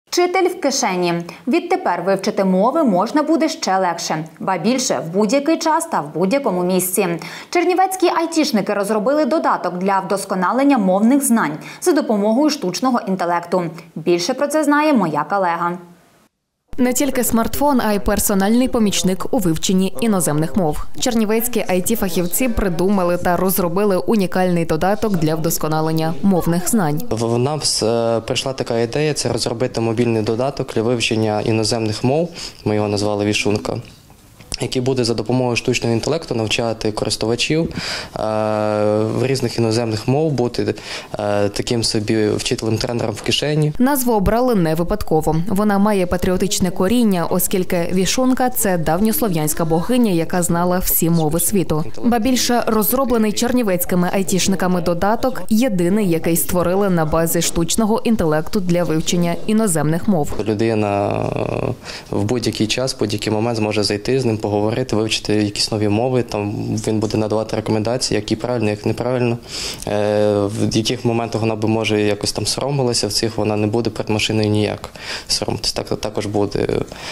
Вчитель в кишені. Відтепер вивчити мови можна буде ще легше. Ба більше, в будь-який час та в будь-якому місці. Чернівецькі айтішники розробили додаток для вдосконалення мовних знань за допомогою штучного інтелекту. Більше про це знає моя колега. Не тільки смартфон, а й персональний помічник у вивченні іноземних мов. Чернівецькі IT-фахівці придумали та розробили унікальний додаток для вдосконалення мовних знань. В нас прийшла така ідея – це розробити мобільний додаток для вивчення іноземних мов, ми його назвали «Вішунка», який буде за допомогою штучного інтелекту навчати користувачів в різних іноземних мов, бути таким собі вчителем-тренером в кишені. Назву обрали не випадково. Вона має патріотичне коріння, оскільки Вішунка – це давньослов'янська богиня, яка знала всі мови світу. Ба більше, розроблений чернівецькими айтішниками додаток – єдиний, який створили на базі штучного інтелекту для вивчення іноземних мов. Людина в будь-який час, в будь-який момент зможе зайти з ним, поговорити, вивчити якісь нові мови, там він буде надавати рекомендації, які правильно, як неправильно, в яких моментах вона би, може, якось там соромилася, в цих вона не буде перед машиною ніяк соромитись. Так також буде.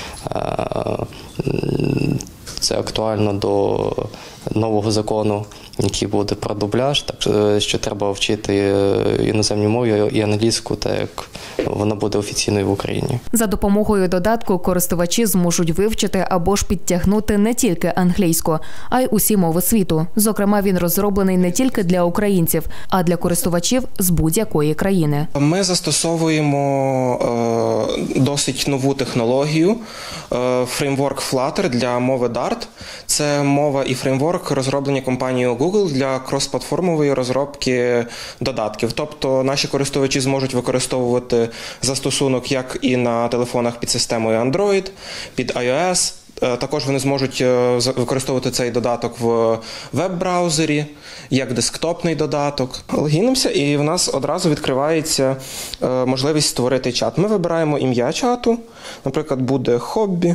Це актуально до нового закону, який буде про дубляж, так що треба вчити іноземну мову і англійську, так як вона буде офіційною в Україні. За допомогою додатку користувачі зможуть вивчити або ж підтягнути не тільки англійську, а й усі мови світу. Зокрема, він розроблений не тільки для українців, а для користувачів з будь-якої країни. Ми застосовуємо досить нову технологію, фреймворк Flutter для мови Dart. Це мова і фреймворк, розроблені компанією Google для крос-платформової розробки додатків. Тобто наші користувачі зможуть використовувати застосунок як і на телефонах під системою Android, під iOS. Також вони зможуть використовувати цей додаток в веб-браузері, як десктопний додаток. Логінимося, і в нас одразу відкривається можливість створити чат. Ми вибираємо ім'я чату, наприклад, буде хобі.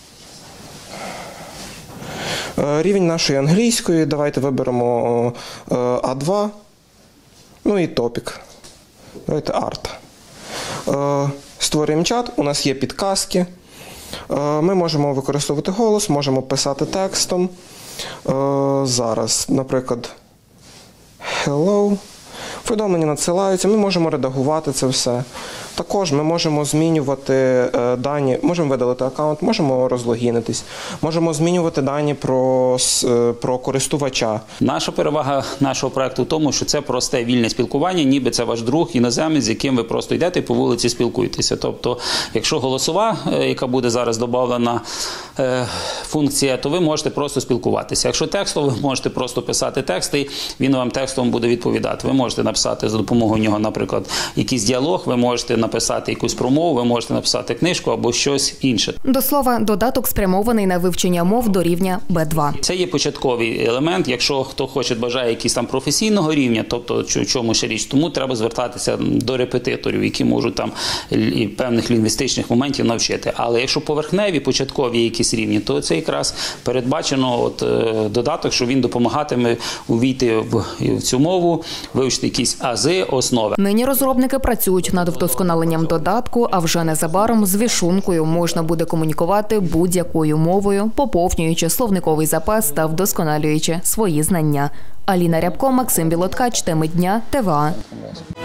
Рівень нашої англійської, давайте виберемо А2, ну і топік, давайте арт. Створюємо чат, у нас є підказки, ми можемо використовувати голос, можемо писати текстом. Зараз, наприклад, hello, повідомлення надсилаються, ми можемо редагувати це все. Також ми можемо змінювати дані, можемо видалити аккаунт, можемо розлогінитись, можемо змінювати дані про користувача. Наша перевага нашого проекту в тому, що це просте вільне спілкування, ніби це ваш друг, іноземець, з яким ви просто йдете і по вулиці спілкуєтеся. Тобто, якщо голосова, яка буде зараз додана функція, то ви можете просто спілкуватися. Якщо текстово, ви можете просто писати тексти, він вам текстом буде відповідати. Ви можете написати за допомогою нього, наприклад, якийсь діалог, ви можете написати якусь промову, ви можете написати книжку або щось інше. До слова, додаток спрямований на вивчення мов до рівня Б2. Це є початковий елемент. Якщо хто хоче, бажає якийсь там професійного рівня, тобто в чому ще річ, тому треба звертатися до репетиторів, які можуть там і певних лінгвістичних моментів навчити. Але якщо поверхневі, початкові якісь рівні, то це якраз передбачено додаток, що він допомагатиме увійти в цю мову, вивчити якісь ази, основи. Нині розробники працюють над вдосконаленням додатку, а вже незабаром з Вішункою можна буде комунікувати будь-якою мовою, поповнюючи словниковий запас та вдосконалюючи свої знання. Аліна Рябко, Максим Білоткач, теми дня, ТВА.